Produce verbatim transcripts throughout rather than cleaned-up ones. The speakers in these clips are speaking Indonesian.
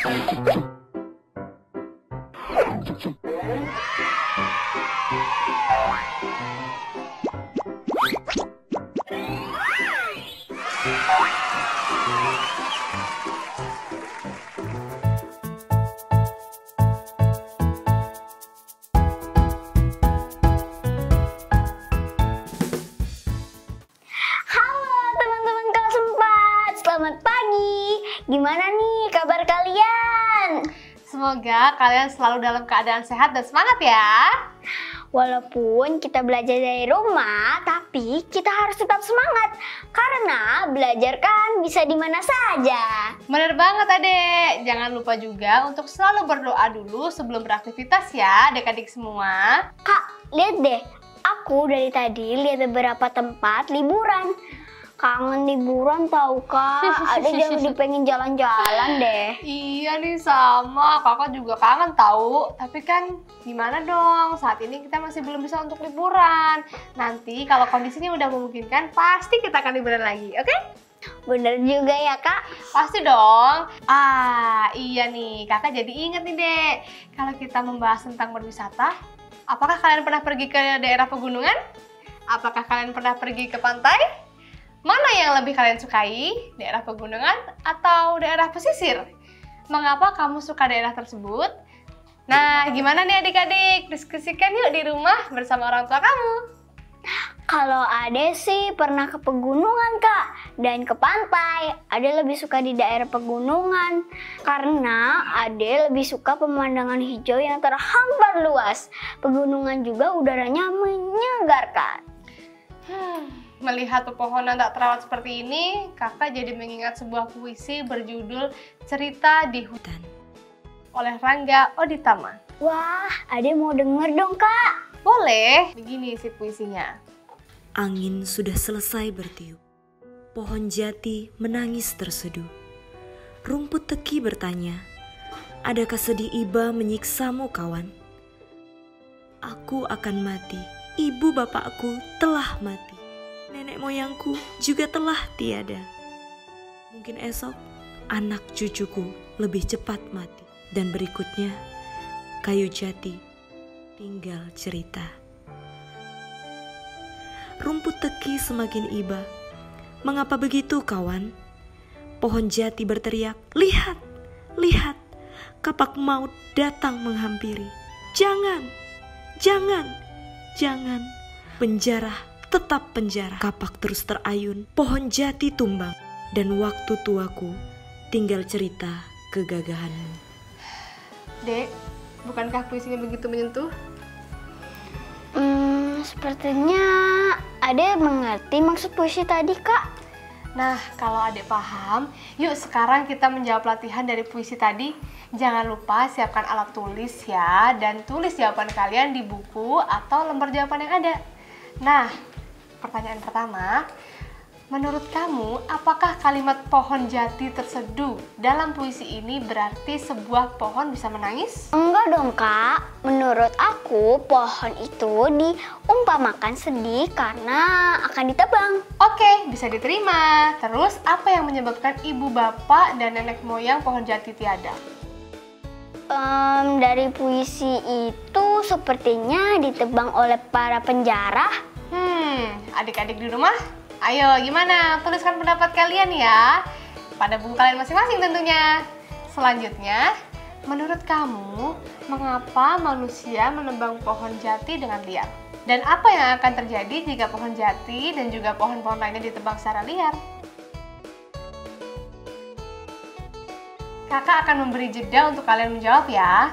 Selamat pagi, gimana nih kabar kalian? Semoga kalian selalu dalam keadaan sehat dan semangat ya. Walaupun kita belajar dari rumah, tapi kita harus tetap semangat. Karena belajar kan bisa di mana saja. Bener banget adek, jangan lupa juga untuk selalu berdoa dulu sebelum beraktivitas ya adik-adik semua. Kak, lihat deh, aku dari tadi lihat beberapa tempat liburan. Kangen liburan tau Kak, ada jadi pengen jalan-jalan deh. Iya nih sama, kakak juga kangen tahu. Tapi kan gimana dong, saat ini kita masih belum bisa untuk liburan. Nanti kalau kondisinya udah memungkinkan, pasti kita akan liburan lagi, oke? Okay? Bener juga ya Kak. Pasti dong. Ah iya nih, kakak jadi inget nih dek. Kalau kita membahas tentang berwisata, apakah kalian pernah pergi ke daerah pegunungan? Apakah kalian pernah pergi ke pantai? Mana yang lebih kalian sukai? Daerah pegunungan atau daerah pesisir? Mengapa kamu suka daerah tersebut? Nah, gimana nih adik-adik? Diskusikan yuk di rumah bersama orang tua kamu. Kalau Ade sih pernah ke pegunungan Kak, dan ke pantai. Ade lebih suka di daerah pegunungan karena Ade lebih suka pemandangan hijau yang terhampar luas. Pegunungan juga udaranya menyegarkan. Hmm. Melihat pepohonan tak terawat seperti ini, kakak jadi mengingat sebuah puisi berjudul Cerita di Hutan oleh Rangga Oditama. Wah, Ade mau denger dong Kak. Boleh, begini isi puisinya. Angin sudah selesai bertiup, pohon jati menangis terseduh. Rumput teki bertanya, adakah sedih iba menyiksamu kawan? Aku akan mati, ibu bapakku telah mati. Nenek moyangku juga telah tiada. Mungkin esok anak cucuku lebih cepat mati. Dan berikutnya kayu jati tinggal cerita. Rumput teki semakin iba. Mengapa begitu kawan? Pohon jati berteriak, lihat, lihat, kapak maut datang menghampiri. Jangan, jangan, jangan. Penjara tetap penjara. Kapak terus terayun, pohon jati tumbang, dan waktu tuaku tinggal cerita kegagahanmu. Dek, bukankah puisinya begitu menyentuh? Hmm, sepertinya Ade mengerti maksud puisi tadi Kak. Nah, kalau adek paham, yuk sekarang kita menjawab latihan dari puisi tadi. Jangan lupa siapkan alat tulis ya, dan tulis jawaban kalian di buku atau lembar jawaban yang ada. Nah, pertanyaan pertama, menurut kamu apakah kalimat pohon jati terseduh dalam puisi ini berarti sebuah pohon bisa menangis? Enggak dong Kak, menurut aku pohon itu diumpamakan sedih karena akan ditebang. Oke, bisa diterima. Terus apa yang menyebabkan ibu bapak dan nenek moyang pohon jati tiada? Um, dari puisi itu sepertinya ditebang oleh para penjara. Hmm, adik-adik di rumah, ayo gimana? Tuliskan pendapat kalian ya, pada buku kalian masing-masing tentunya. Selanjutnya, menurut kamu, mengapa manusia menebang pohon jati dengan liar? Dan apa yang akan terjadi jika pohon jati dan juga pohon-pohon lainnya ditebang secara liar? Kakak akan memberi jeda untuk kalian menjawab ya.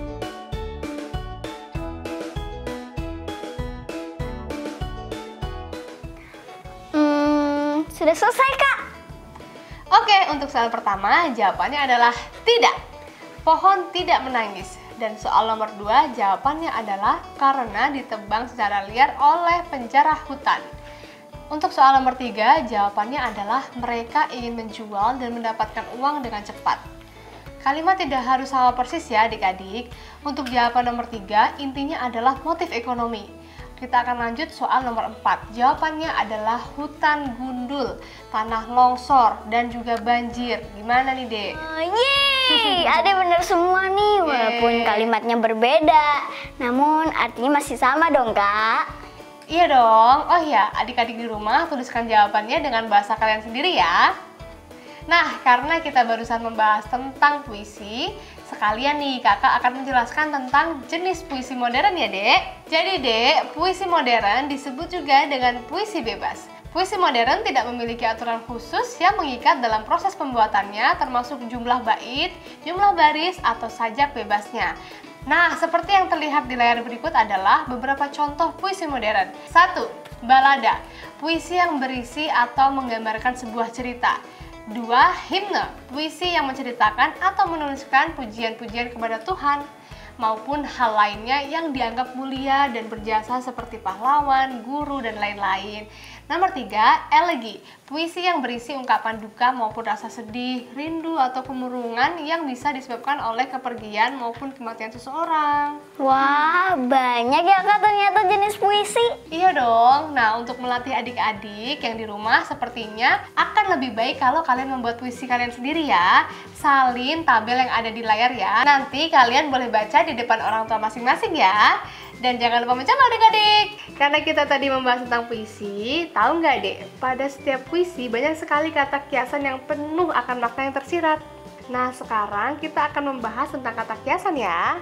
Sudah selesai Kak. Oke, untuk soal pertama jawabannya adalah tidak. Pohon tidak menangis. Dan soal nomor dua jawabannya adalah karena ditebang secara liar oleh penjara hutan. Untuk soal nomor tiga jawabannya adalah mereka ingin menjual dan mendapatkan uang dengan cepat. Kalimat tidak harus sama persis ya adik-adik. Untuk jawaban nomor tiga intinya adalah motif ekonomi. Kita akan lanjut soal nomor empat. Jawabannya adalah hutan gundul, tanah longsor, dan juga banjir. Gimana nih, Dek? Oh, yeay, ada bener semua nih, walaupun kalimatnya berbeda, namun artinya masih sama dong, Kak. Iya dong. Oh ya, adik-adik di rumah tuliskan jawabannya dengan bahasa kalian sendiri ya. Nah, karena kita barusan membahas tentang puisi, sekalian nih kakak akan menjelaskan tentang jenis puisi modern ya, Dek. Jadi, Dek, puisi modern disebut juga dengan puisi bebas. Puisi modern tidak memiliki aturan khusus yang mengikat dalam proses pembuatannya, termasuk jumlah bait, jumlah baris, atau sajak bebasnya. Nah, seperti yang terlihat di layar berikut adalah beberapa contoh puisi modern. Satu, balada, puisi yang berisi atau menggambarkan sebuah cerita. Dua, himne, puisi yang menceritakan atau menuliskan pujian-pujian kepada Tuhan maupun hal lainnya yang dianggap mulia dan berjasa seperti pahlawan, guru, dan lain-lain. Nomor tiga, elegi, puisi yang berisi ungkapan duka maupun rasa sedih, rindu, atau kemurungan yang bisa disebabkan oleh kepergian maupun kematian seseorang. Wah, banyak ya Kak ternyata jenis puisi. Iya dong. Nah, untuk melatih adik-adik yang di rumah sepertinya akan lebih baik kalau kalian membuat puisi kalian sendiri ya. Salin tabel yang ada di layar ya. Nanti kalian boleh baca di depan orang tua masing-masing ya. Dan jangan lupa mencatat adik-adik. Karena kita tadi membahas tentang puisi, tahu nggak Dek? Pada setiap puisi banyak sekali kata kiasan yang penuh akan makna yang tersirat. Nah, sekarang kita akan membahas tentang kata kiasan ya.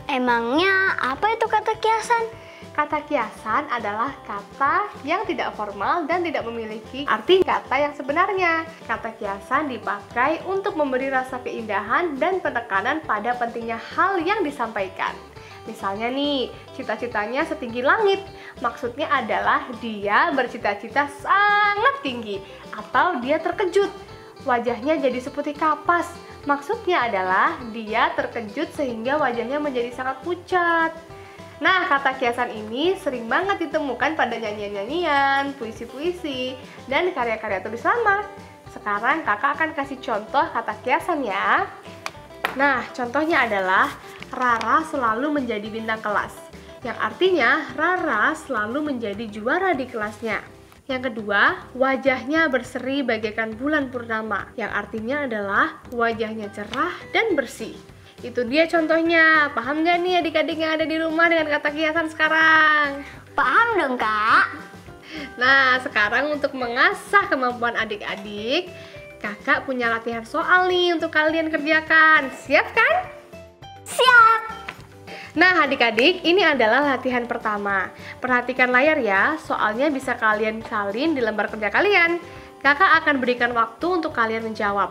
Emangnya apa itu kata kiasan? Kata kiasan adalah kata yang tidak formal dan tidak memiliki arti kata yang sebenarnya. Kata kiasan dipakai untuk memberi rasa keindahan dan penekanan pada pentingnya hal yang disampaikan. Misalnya nih, cita-citanya setinggi langit. Maksudnya adalah dia bercita-cita sangat tinggi atau dia terkejut. Wajahnya jadi seperti kapas. Maksudnya adalah dia terkejut sehingga wajahnya menjadi sangat pucat. Nah, kata kiasan ini sering banget ditemukan pada nyanyian-nyanyian, puisi-puisi, dan karya-karya tulis lama. Sekarang kakak akan kasih contoh kata kiasan ya. Nah, contohnya adalah Rara selalu menjadi bintang kelas, yang artinya Rara selalu menjadi juara di kelasnya. Yang kedua, wajahnya berseri bagaikan bulan purnama, yang artinya adalah wajahnya cerah dan bersih. Itu dia contohnya. Paham gak nih adik-adik yang ada di rumah dengan kata kiasan sekarang? Paham dong Kak. Nah, sekarang untuk mengasah kemampuan adik-adik, kakak punya latihan soal nih untuk kalian kerjakan. Siap kan? Siap. Nah, adik-adik, ini adalah latihan pertama. Perhatikan layar ya, soalnya bisa kalian salin di lembar kerja kalian. Kakak akan berikan waktu untuk kalian menjawab.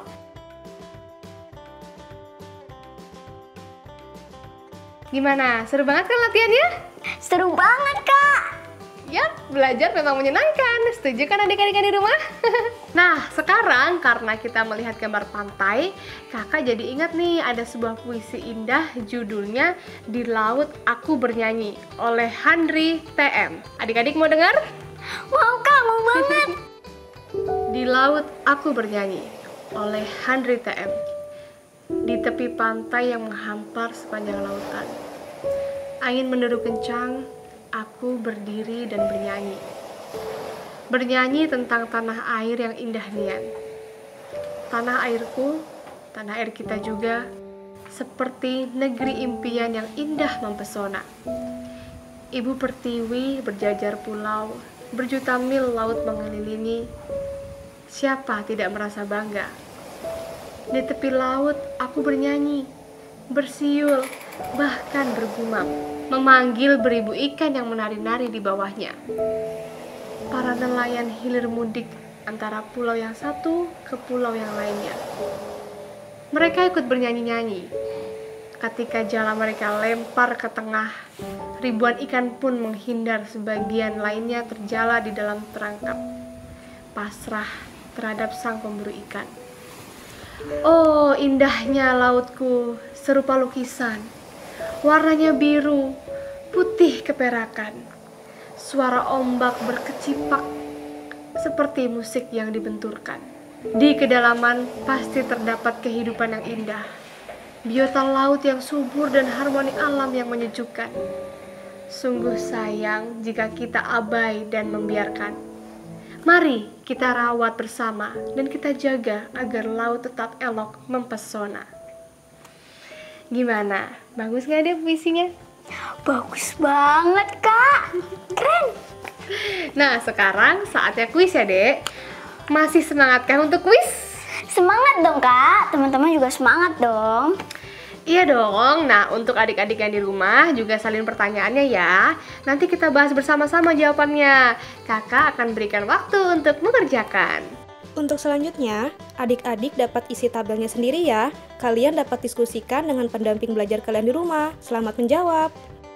Gimana? Seru banget kan latihannya? Seru banget Kak. Yap, belajar memang menyenangkan. Setuju kan adik-adik di rumah? Nah, sekarang karena kita melihat gambar pantai, kakak jadi ingat nih ada sebuah puisi indah judulnya Di Laut Aku Bernyanyi oleh Handri T M. Adik-adik mau dengar? Mau Kak, mau banget. Di Laut Aku Bernyanyi oleh Handri T M. Di tepi pantai yang menghampar sepanjang lautan, angin menderu kencang, aku berdiri dan bernyanyi. Bernyanyi tentang tanah air yang indah nian. Tanah airku, tanah air kita juga, seperti negeri impian yang indah mempesona. Ibu pertiwi berjajar pulau, berjuta mil laut mengelilingi. Siapa tidak merasa bangga? Di tepi laut aku bernyanyi, bersiul, bahkan bergumam, memanggil beribu ikan yang menari-nari di bawahnya. Para nelayan hilir mudik antara pulau yang satu ke pulau yang lainnya. Mereka ikut bernyanyi-nyanyi. Ketika jala mereka lempar ke tengah, ribuan ikan pun menghindar, sebagian lainnya terjala di dalam perangkap, pasrah terhadap sang pemburu ikan. Oh, indahnya lautku, serupa lukisan. Warnanya biru, putih keperakan. Suara ombak berkecipak seperti musik yang dibenturkan. Di kedalaman pasti terdapat kehidupan yang indah. Biota laut yang subur dan harmoni alam yang menyejukkan. Sungguh sayang jika kita abai dan membiarkan. Mari kita rawat bersama dan kita jaga agar laut tetap elok mempesona. Gimana? Bagus gak deh puisinya? Bagus banget, Kak. Keren. Nah, sekarang saatnya kuis ya, Dek. Masih semangatkah untuk kuis? Semangat dong, Kak. Teman-teman juga semangat dong. Iya dong. Nah, untuk adik-adik yang di rumah juga salin pertanyaannya ya. Nanti kita bahas bersama-sama jawabannya. Kakak akan berikan waktu untuk mengerjakan. Untuk selanjutnya, adik-adik dapat isi tabelnya sendiri ya. Kalian dapat diskusikan dengan pendamping belajar kalian di rumah. Selamat menjawab.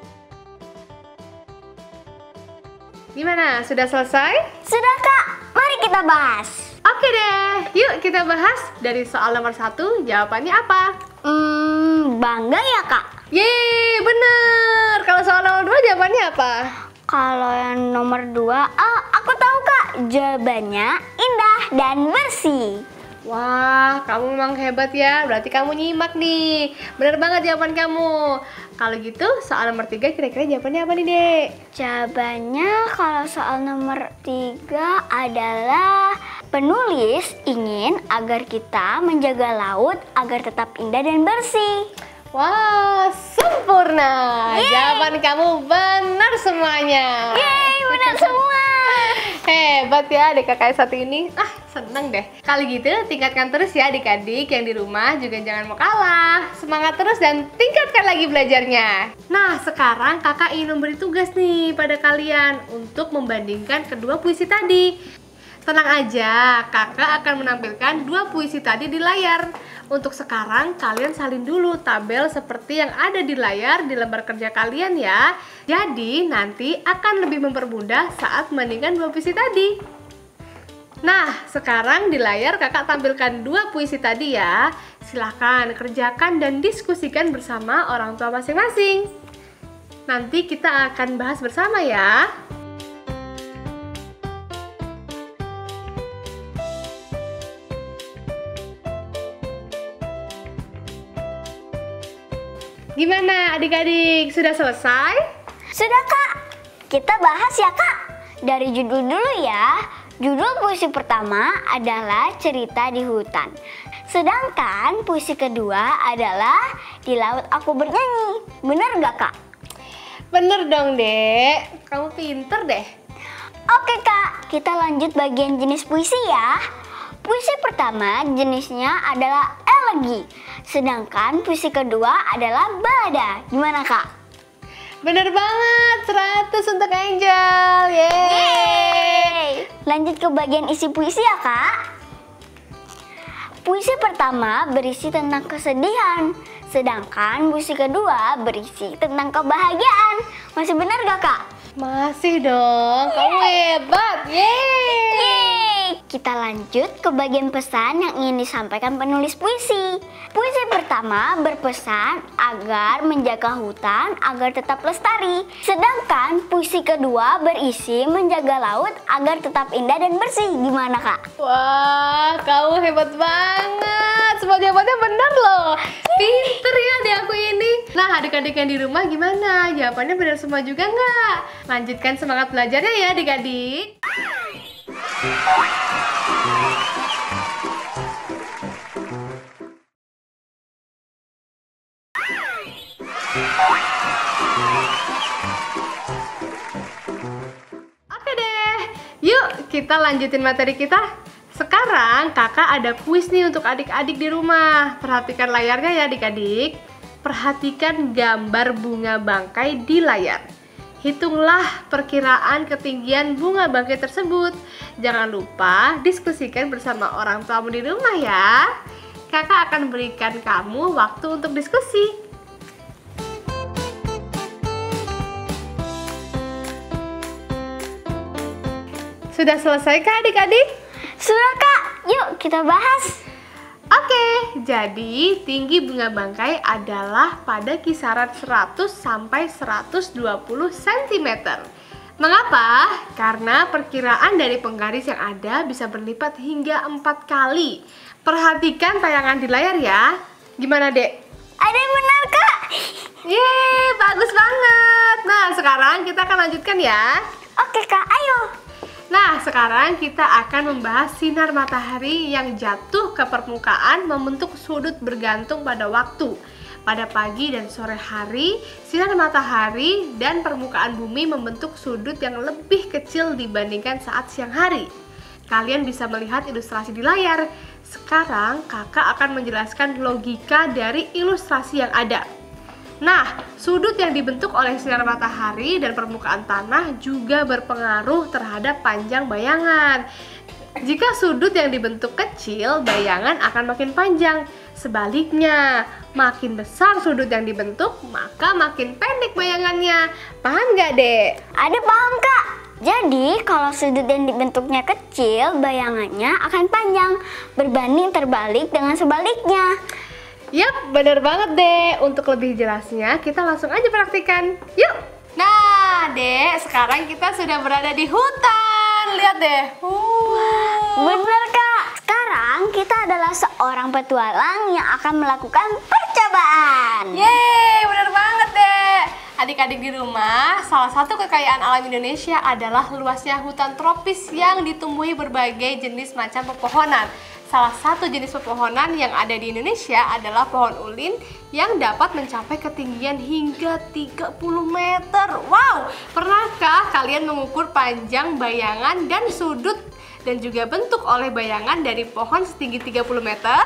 Gimana? Sudah selesai? Sudah, Kak. Mari kita bahas. Oke deh. Yuk kita bahas. Dari soal nomor satu, jawabannya apa? Hmm, bangga ya, Kak? Yeay, bener. Kalau soal nomor dua, jawabannya apa? Kalau yang nomor dua, oh, aku tahu, Kak. Jawabannya indah dan bersih. Wah, kamu memang hebat ya. Berarti kamu nyimak nih. Bener banget jawaban kamu. Kalau gitu, soal nomor tiga kira-kira jawabannya apa nih, Dek? Jawabannya kalau soal nomor tiga adalah penulis ingin agar kita menjaga laut agar tetap indah dan bersih. Wah, sempurna. Yeay. Jawaban kamu benar semuanya. Yeay, benar semua. Hebat ya adik kakak satu ini. Ah, seneng deh. Kali gitu tingkatkan terus ya adik-adik yang di rumah, juga jangan mau kalah. Semangat terus dan tingkatkan lagi belajarnya. Nah, sekarang kakak ingin memberi tugas nih pada kalian untuk membandingkan kedua puisi tadi. Tenang aja, kakak akan menampilkan dua puisi tadi di layar. Untuk sekarang kalian salin dulu tabel seperti yang ada di layar di lembar kerja kalian ya. Jadi nanti akan lebih mempermudah saat membandingkan dua puisi tadi. Nah, sekarang di layar kakak tampilkan dua puisi tadi ya. Silahkan kerjakan dan diskusikan bersama orang tua masing-masing. Nanti kita akan bahas bersama ya. Gimana adik-adik, sudah selesai? Sudah, Kak. Kita bahas ya, Kak. Dari judul dulu ya. Judul puisi pertama adalah Cerita di Hutan. Sedangkan puisi kedua adalah Di Laut Aku Bernyanyi. Bener gak, Kak? Bener dong, Dek. Kamu pinter deh. Oke, Kak. Kita lanjut bagian jenis puisi ya. Puisi pertama jenisnya adalah elegi. Sedangkan puisi kedua adalah balada. Gimana, Kak? Bener banget, seratus untuk Angel. Yeay. Yeay. Lanjut ke bagian isi puisi ya, Kak. Puisi pertama berisi tentang kesedihan. Sedangkan puisi kedua berisi tentang kebahagiaan. Masih benar gak, Kak? Masih dong, kamu hebat. Yeay. Yeay. Kita lanjut ke bagian pesan yang ingin disampaikan penulis puisi. Puisi pertama berpesan agar menjaga hutan agar tetap lestari. Sedangkan puisi kedua berisi menjaga laut agar tetap indah dan bersih. Gimana, Kak? Wah, kamu hebat banget. Semua jawabannya benar loh. Pinter ya di aku ini. Nah, adik-adik yang di rumah gimana? Jawabannya benar semua juga nggak? Lanjutkan semangat belajarnya ya adik-adik. Oke deh, yuk kita lanjutin materi kita. Sekarang kakak ada kuis nih untuk adik-adik di rumah. Perhatikan layarnya ya adik-adik. Perhatikan gambar bunga bangkai di layar. Hitunglah perkiraan ketinggian bunga bangkai tersebut. Jangan lupa diskusikan bersama orang tuamu di rumah ya. Kakak akan berikan kamu waktu untuk diskusi. Sudah selesai kah adik-adik? Sudah, Kak. Yuk kita bahas. Oke, jadi tinggi bunga bangkai adalah pada kisaran seratus sampai seratus dua puluh sentimeter. Mengapa? Karena perkiraan dari penggaris yang ada bisa berlipat hingga empat kali. Perhatikan tayangan di layar ya. Gimana, Dek? Ada yang benar, Kak? Yeay, bagus banget. Nah, sekarang kita akan lanjutkan ya. Oke Kak, ayo. Nah, sekarang kita akan membahas sinar matahari yang jatuh ke permukaan membentuk sudut bergantung pada waktu. Pada pagi dan sore hari, sinar matahari dan permukaan bumi membentuk sudut yang lebih kecil dibandingkan saat siang hari. Kalian bisa melihat ilustrasi di layar. Sekarang kakak akan menjelaskan logika dari ilustrasi yang ada. Nah, sudut yang dibentuk oleh sinar matahari dan permukaan tanah juga berpengaruh terhadap panjang bayangan. Jika sudut yang dibentuk kecil, bayangan akan makin panjang. Sebaliknya, makin besar sudut yang dibentuk, maka makin pendek bayangannya. Paham nggak, Dek? Ada paham Kak. Jadi kalau sudut yang dibentuknya kecil, bayangannya akan panjang, berbanding terbalik dengan sebaliknya. Yap, bener banget Dek. Untuk lebih jelasnya, kita langsung aja praktikan. Yuk! Nah, Dek, sekarang kita sudah berada di hutan. Lihat deh. Uh. Bener Kak. Sekarang kita adalah seorang petualang yang akan melakukan percobaan. Yeay, bener banget Dek. Adik-adik di rumah, salah satu kekayaan alam Indonesia adalah luasnya hutan tropis yang ditumbuhi berbagai jenis macam pepohonan. Salah satu jenis pepohonan yang ada di Indonesia adalah pohon ulin yang dapat mencapai ketinggian hingga tiga puluh meter. Wow, pernahkah kalian mengukur panjang bayangan dan sudut dan juga bentuk oleh bayangan dari pohon setinggi tiga puluh meter?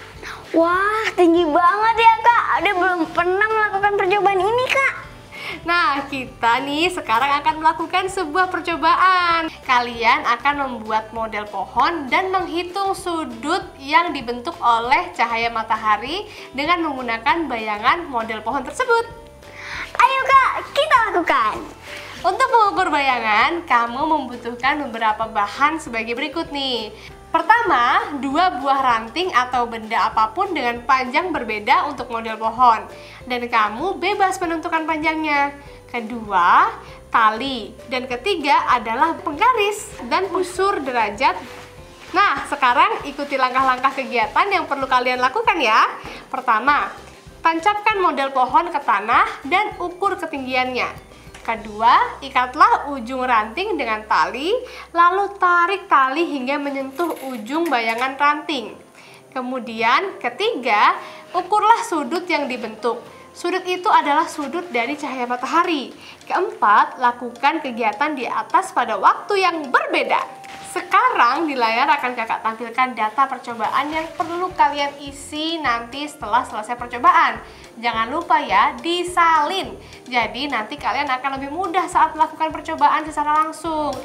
Wah, tinggi banget ya Kak. Ada belum pernah melakukan percobaan ini Kak. Nah, kita nih sekarang akan melakukan sebuah percobaan. Kalian akan membuat model pohon dan menghitung sudut yang dibentuk oleh cahaya matahari dengan menggunakan bayangan model pohon tersebut. Ayo Kak, kita lakukan. Untuk mengukur bayangan, kamu membutuhkan beberapa bahan sebagai berikut nih. Pertama, dua buah ranting atau benda apapun dengan panjang berbeda untuk model pohon. Dan kamu bebas menentukan panjangnya. Kedua, tali. Dan ketiga adalah penggaris dan busur derajat. Nah, sekarang ikuti langkah-langkah kegiatan yang perlu kalian lakukan ya. Pertama, tancapkan model pohon ke tanah dan ukur ketinggiannya. Kedua, ikatlah ujung ranting dengan tali, lalu tarik tali hingga menyentuh ujung bayangan ranting. Kemudian, ketiga, ukurlah sudut yang dibentuk. Sudut itu adalah sudut dari cahaya matahari. Keempat, lakukan kegiatan di atas pada waktu yang berbeda. Sekarang di layar akan kakak tampilkan data percobaan yang perlu kalian isi nanti setelah selesai percobaan. Jangan lupa ya, disalin. Jadi nanti kalian akan lebih mudah saat melakukan percobaan secara langsung.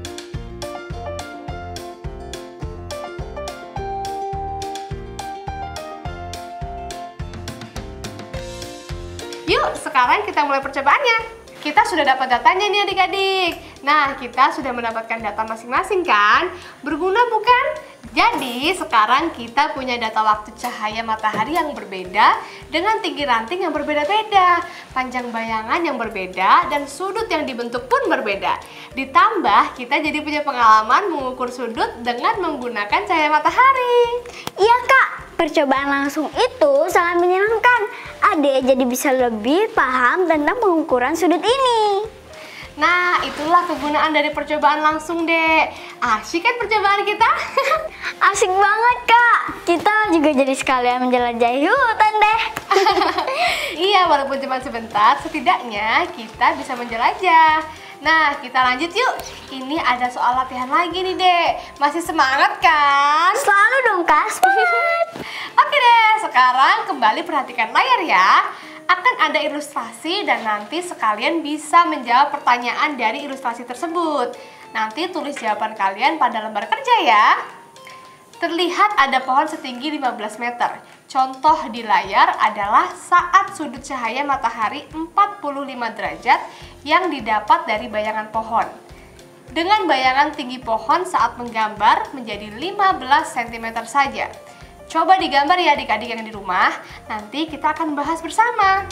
Yuk, sekarang kita mulai percobaannya. Kita sudah dapat datanya nih adik-adik. Nah, kita sudah mendapatkan data masing-masing kan? Berguna bukan? Jadi, sekarang kita punya data waktu cahaya matahari yang berbeda dengan tinggi ranting yang berbeda-beda, panjang bayangan yang berbeda, dan sudut yang dibentuk pun berbeda. Ditambah, kita jadi punya pengalaman mengukur sudut dengan menggunakan cahaya matahari. Iya Kak, percobaan langsung itu sangat menyenangkan. Adek jadi bisa lebih paham tentang pengukuran sudut ini. Nah, itulah kegunaan dari percobaan langsung, Dek. Asyik kan percobaan kita? Asik banget Kak. Kita juga jadi sekalian menjelajahi hutan deh. Iya, walaupun cuma sebentar, setidaknya kita bisa menjelajah. Nah, kita lanjut yuk. Ini ada soal latihan lagi nih, Dek. Masih semangat kan? Selalu dong Kak, semangat. Oke deh, sekarang kembali perhatikan layar ya. Akan ada ilustrasi dan nanti sekalian bisa menjawab pertanyaan dari ilustrasi tersebut. Nanti tulis jawaban kalian pada lembar kerja ya. Terlihat ada pohon setinggi lima belas meter. Contoh di layar adalah saat sudut cahaya matahari empat puluh lima derajat yang didapat dari bayangan pohon. Dengan bayangan tinggi pohon saat menggambar menjadi lima belas sentimeter saja. Coba digambar ya adik-adik yang di rumah, nanti kita akan bahas bersama.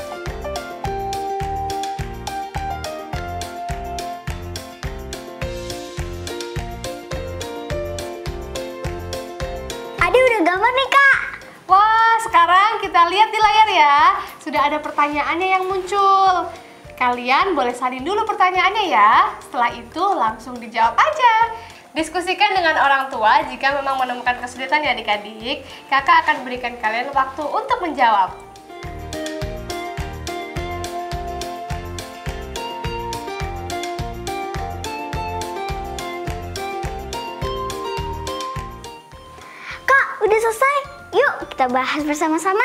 Ade udah gambar nih Kak. Wah, sekarang kita lihat di layar ya. Sudah ada pertanyaannya yang muncul. Kalian boleh salin dulu pertanyaannya ya. Setelah itu langsung dijawab aja. Diskusikan dengan orang tua jika memang menemukan kesulitan ya adik-adik. Kakak akan berikan kalian waktu untuk menjawab. Kak, udah selesai. Yuk kita bahas bersama-sama.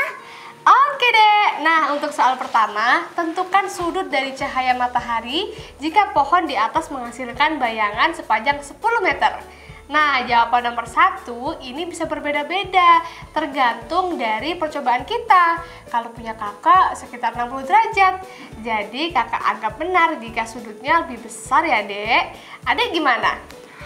Oke deh, nah untuk soal pertama, tentukan sudut dari cahaya matahari jika pohon di atas menghasilkan bayangan sepanjang sepuluh meter. Nah, jawaban nomor satu ini bisa berbeda-beda, tergantung dari percobaan kita. Kalau punya kakak sekitar enam puluh derajat, jadi kakak anggap benar jika sudutnya lebih besar ya dek. Adek gimana?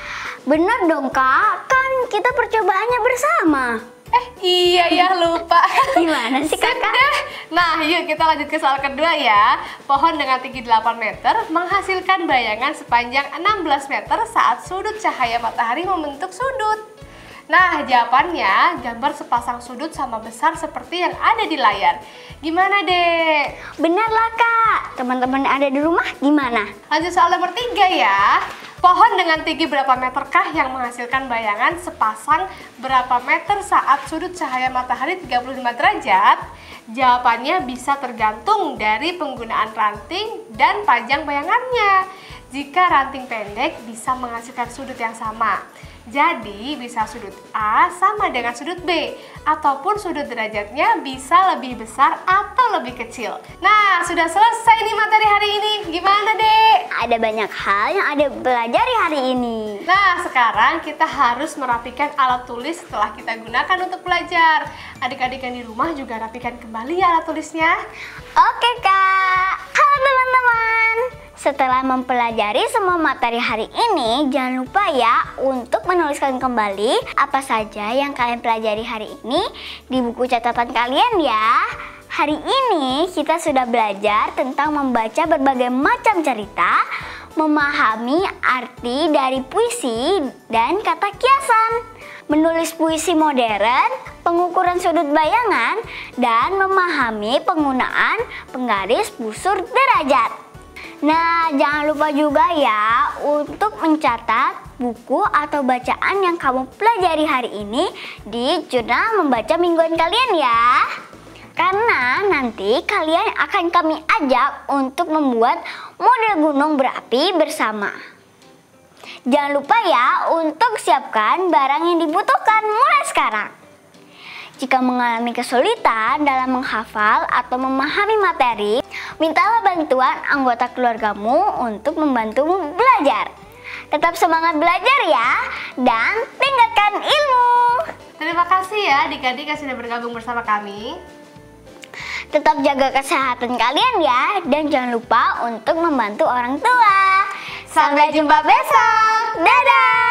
Bener dong kak, kan kita percobaannya bersama. Eh iya ya lupa. Gimana sih kakak? Sudah. Nah yuk kita lanjut ke soal kedua ya. Pohon dengan tinggi delapan meter menghasilkan bayangan sepanjang enam belas meter saat sudut cahaya matahari membentuk sudut. Nah jawabannya gambar sepasang sudut sama besar seperti yang ada di layar. Gimana dek? Bener lah kak. Teman-teman yang ada di rumah gimana? Lanjut soal nomor tiga ya. Pohon dengan tinggi berapa meterkah yang menghasilkan bayangan sepasang berapa meter saat sudut cahaya matahari tiga puluh lima derajat? Jawabannya bisa tergantung dari penggunaan ranting dan panjang bayangannya. Jika ranting pendek bisa menghasilkan sudut yang sama. Jadi bisa sudut A sama dengan sudut B, ataupun sudut derajatnya bisa lebih besar atau lebih kecil. Nah, sudah selesai nih materi hari ini. Gimana dek? Ada banyak hal yang ada pelajari hari ini. Nah, sekarang kita harus merapikan alat tulis setelah kita gunakan untuk belajar. Adik-adik yang di rumah juga rapikan kembali alat tulisnya. Oke kak. Halo teman-teman. Setelah mempelajari semua materi hari ini, jangan lupa ya untuk menuliskan kembali apa saja yang kalian pelajari hari ini di buku catatan kalian ya. Hari ini kita sudah belajar tentang membaca berbagai macam cerita, memahami arti dari puisi dan kata kiasan, menulis puisi modern, pengukuran sudut bayangan, dan memahami penggunaan penggaris busur derajat. Nah, jangan lupa juga ya untuk mencatat buku atau bacaan yang kamu pelajari hari ini di jurnal membaca mingguan kalian ya. Karena nanti kalian akan kami ajak untuk membuat model gunung berapi bersama. Jangan lupa ya untuk siapkan barang yang dibutuhkan mulai sekarang. Jika mengalami kesulitan dalam menghafal atau memahami materi, mintalah bantuan anggota keluargamu untuk membantumu belajar. Tetap semangat belajar ya, dan tingkatkan ilmu. Terima kasih ya adik-adik yang sudah bergabung bersama kami. Tetap jaga kesehatan kalian ya, dan jangan lupa untuk membantu orang tua. Sampai jumpa besok. Dadah!